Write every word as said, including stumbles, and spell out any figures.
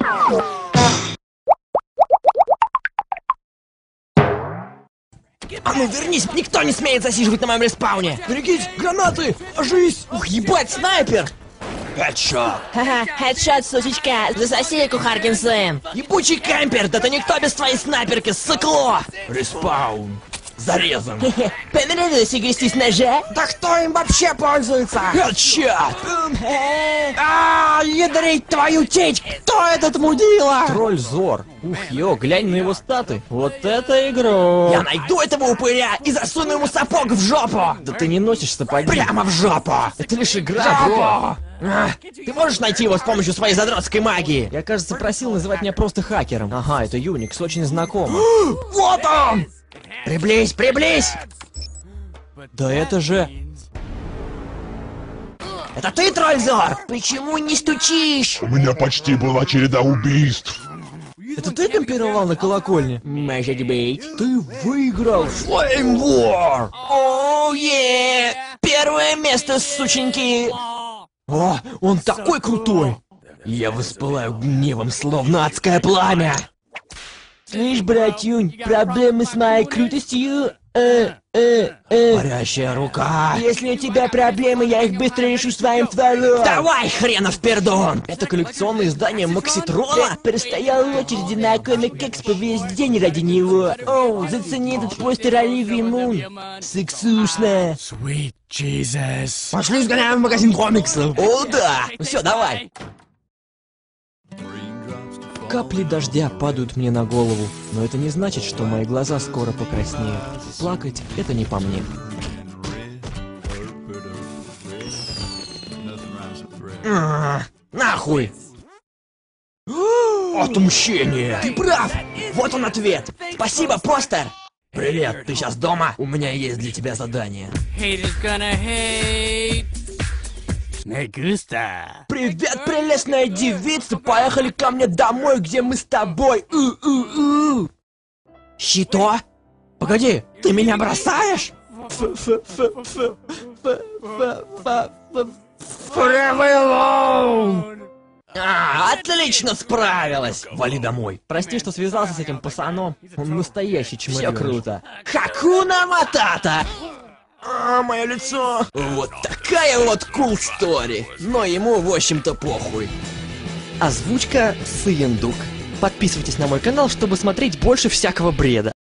А ну вернись, никто не смеет засиживать на моем респауне. Берегись, гранаты, ложись. Ух, ебать, снайпер. Хедшот. Ха-ха, хедшот, сучечка, засоси, кухаркин сын. Ебучий кемпер, да ты никто без твоей снайперки, сыкло. Респаун. Зарезан. Хе-хе, понравилось играть ножа? Да кто им вообще пользуется? Хедшот. А, ядрить твою течь, кто этот мудила? Тролль Зор. Ух, ё, глянь на его статы. Вот это игрок. Я найду этого упыря и засуну ему сапог в жопу. Да ты не носишь сапоги. Прямо в жопу. Это лишь игра, бро. А, ты можешь найти его с помощью своей задротской магии? Я, кажется, просил называть меня просто хакером. Ага, это Юникс, очень знакомо. Вот он! Приблизь, приблизь! Да это же... Это ты, Трользор? Почему не стучишь? У меня почти была череда убийств. Это ты компировал на колокольне? Может быть. Ты выиграл! Flame War! Оу, е! Первое место, сученьки! О, он такой крутой! Я воспылаю гневом, словно адское пламя! Слышь, братюнь, проблемы с моей крутостью? Э, э, э. Горящая рука! Если у тебя проблемы, я их быстро решу своим стволом. Давай, хренов пердон! Это коллекционное издание Макситрона? Простоял в очереди на комик Экспо весь день ради него. Оу, зацени этот постер Оливии Мун. Сексушно. Sweet Jesus. Пошли сгоняем в магазин комиксов! О, да! Все, давай! Капли дождя падают мне на голову, но это не значит, что мои глаза скоро покраснеют. Плакать — это не по мне. А, нахуй! Отмщение! Ты прав! Вот он ответ! Спасибо, постер! Привет, ты сейчас дома? У меня есть для тебя задание. Haters gonna hate. Me gusta. Привет, прелестная девица, поехали ко мне домой, где мы с тобой. У-у-у. Щито? Погоди, ты меня бросаешь? А, отлично справилась! Вали домой. Прости, что связался с этим пацаном. Он настоящий Все чемодан. круто. Хакуна Матата! А, мое лицо. Вот такая вот cool story. Но ему, в общем-то, похуй. Озвучка Сыендук. Подписывайтесь на мой канал, чтобы смотреть больше всякого бреда.